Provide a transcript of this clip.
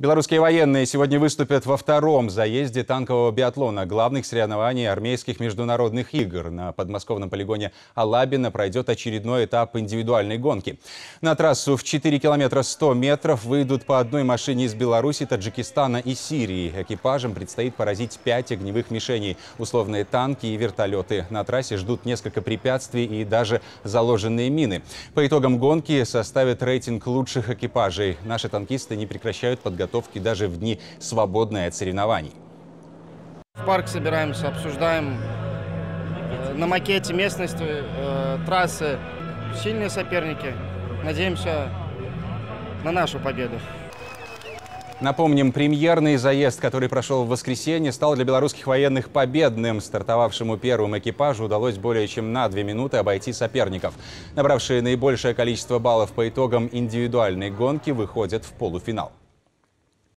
Белорусские военные сегодня выступят во втором заезде танкового биатлона главных соревнований армейских международных игр. На подмосковном полигоне Алабино пройдет очередной этап индивидуальной гонки. На трассу в 4 километра 100 метров выйдут по одной машине из Беларуси, Таджикистана и Сирии. Экипажам предстоит поразить 5 огневых мишеней. Условные танки и вертолеты. На трассе ждут несколько препятствий и даже заложенные мины. По итогам гонки составят рейтинг лучших экипажей. Наши танкисты не прекращают подготовки даже в дни, свободные от соревнований. В парк собираемся, обсуждаем на макете местности, трассы. Сильные соперники. Надеемся на нашу победу. Напомним, премьерный заезд, который прошел в воскресенье, стал для белорусских военных победным. Стартовавшему первому экипажу удалось более чем на 2 минуты обойти соперников. Набравшие наибольшее количество баллов по итогам индивидуальной гонки выходят в полуфинал.